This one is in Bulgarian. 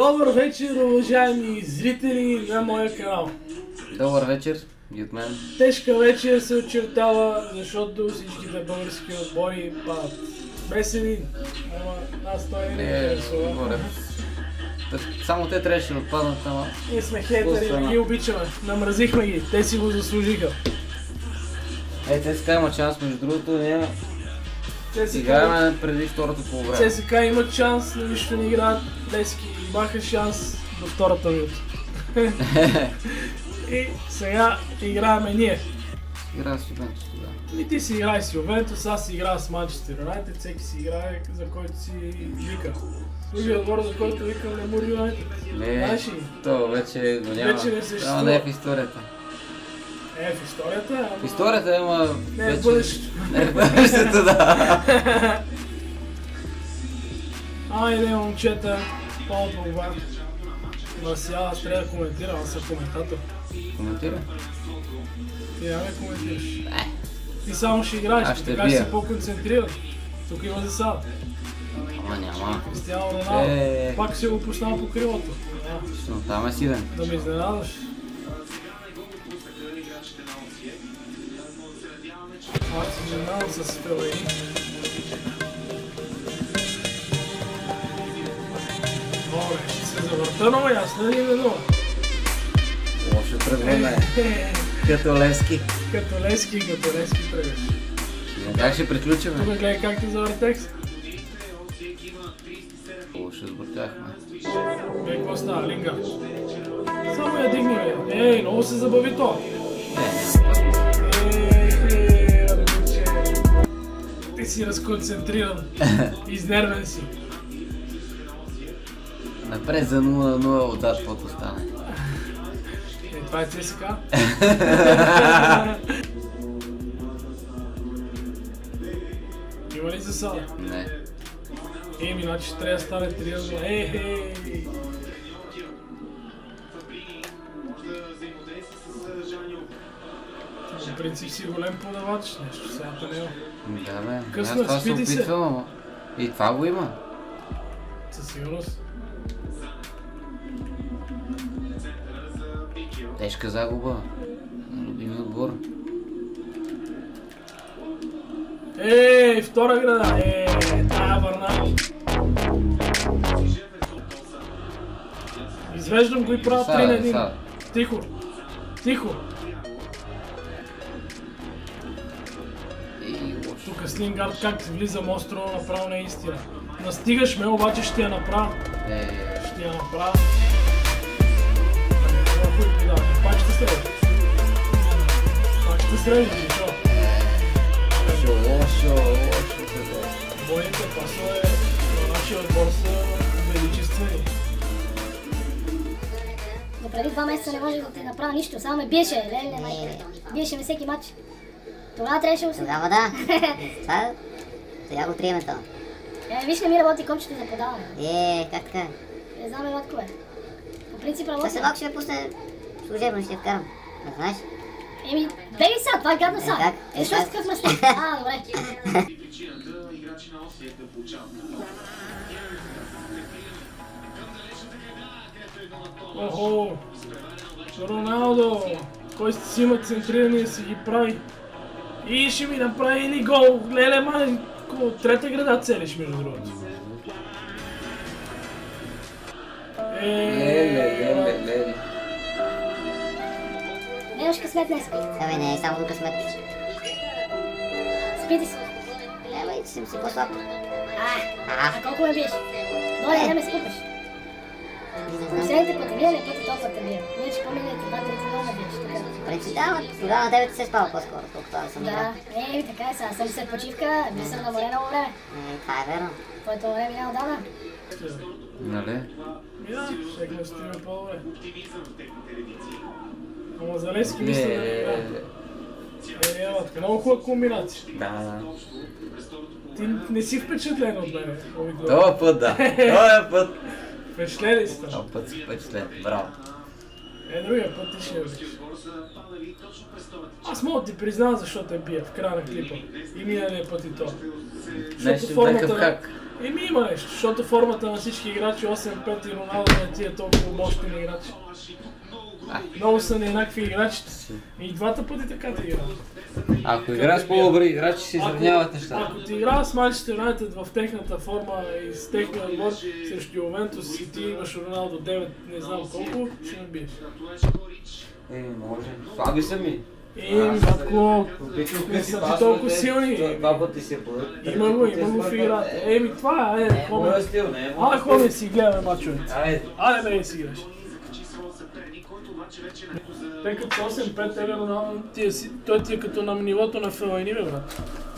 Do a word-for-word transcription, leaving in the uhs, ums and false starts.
Добър вечер, уважаеми зрители на моя канал. Добър вечер и от мен. Тежка вечер се очертава, защото всичките български отбори падат. Без един. Ама нас той не е интересува. Само те трябваше да отпаднат, ама... Ние сме хейтери, не ги обичаме. Намразихме ги, те си го заслужиха. Е, те си има шанс, между другото, ние играем преди втората полувреме. Те си имат шанс, но нищо не играят. Лески имаха шанс до втората минута. И сега играеме ние. Играем с Ювентус тогава. И ти си играй с Ювентус, аз си играя с Манчестър Юнайтед, всеки си играе за който си вика. Другия отбор, за който викам, не Мур Юнайтед. Не, то вече го няма. Вече не съществува. Ама не е в историята. Е, в историята, ама... В историята има... Не е в бъдещето. Не е в бъдещето, да. Айде, момчета, по-от молба. Ма сега аз трябва да коментирам, аз съм коментатор. Коментирай. Ти няма да коментираш. Ти само ще играеш, така ще си по-концентриран. Тук има засада. Ама няма. Кристиано Роналдо. Пак си го пуснал по крилото. Но там е силен. Да ме изненадаш. Аз си изненадам с Фелейни. Добре, ще се завърта, но ясно ли е много? Лошо тръгване. Като Левски. Като Левски, като Левски тръгваш. Как ще приключим? Тук гледай как ти завъртех се. Лошо сбъркахме. Бе, какво става? Лингард. Само я дигни, бе. Ей, много се забави то. Ей, ръбуче. Ти си разконцентриран. Изнервен си. Напред за нула на нула отзад, каквото стане. Е, това е ЦСК. Има ли засада? Не. Еми, значи ще трябва да стане три на нула. Ей, ей! В принцип си голем подавач, нещо сега не е. Да, бе. Късно е, това се спити се. опитвам, ама. И това го има. Със сигурност. Тежка загуба на любими отбор. Ей, втора града! Ей, тая върна. Извеждам го и правя три на един. Тихо. Тихо. Тук с Лингард как ти влизам остро, направо не е истина. Настигаш ме, обаче ще я направя. Ще я направя. Пак ще стрели. Пак ще стрели, ничо. Лошо, лошо, лошо. Бойните пасове на нашия отбор са величествени. Но преди два месеца не може да те направя нищо, само ме биеше, леле, майка. Биеше ме всеки матч. Тогава трябваше да се... Тогава да. Това сега го триеме това. Е, виж не ми работи копчето за подаване. Е, как така? Не знам е матко бе. По принцип работи. Сега малко ще ме пусне служебно, ще я вкарам. Не знаеш? Еми, беги сега, това е гадно сега. Е, как? Е, защо си такъв маслин? А, добре. Охо! Роналдо! Кой си има центриране и си ги прави. И ще ми направи или гол. Леле, май, трета града целиш между другото. Леле, Нямаш късмет днес. Абе, не е само до късмет. Спити си. Е, бе, че съм си по-слаб. А, а колко ме биеш? Доля, не ме спукаш. Последните пъти бия, не пъти толкова те бия. Вече по-миналите два-трети много ме биеш. Принцип, да, тогава на тебе ти се спава по-скоро, колкото аз съм. Да, е, така е сега. Съм след почивка, бил съм на море много време. Е, това е верно. Твоето море минало отдавна. нали? Да, ще го стиме по-добре. Ама за Левски мисля да не игра. Е, ела, така много хубава комбинация. Да, да. Ти не си впечатлен от мене, обикновено. Това път, да. Това път. Впечатлен ли си там? Това път си впечатлен. Браво. Е, другия път ти ще я видиш. Аз мога да ти признавам защо те бия в края на клипа. И миналия път и то. Нещо някакъв хак. Еми има нещо, защото формата на всички играчи осем пет и Роналдо не ти е толкова мощен играч. Много са нееднакви играчите. И двата пъти така ти играят. Ако играеш с по-добри играчи, се изравняват нещата. Ако ти играва с Манчестър Юнайтед в техната форма и с техния отбор срещу Ювентус и ти имаш Роналдо девет, не знам колко, ще набиеш. Е, може. Слаби са ми. Еми, батко, не са ти толкова силни. Два пъти си е подър. Има го, има го в играта. Еми, това е, е, хоме. Абе, хоме си гледаме мачовете. Айде, бе, си играш. Тъй като осем пет е Роналдо, той ти е като на нивото на Фелайни, бе, брат.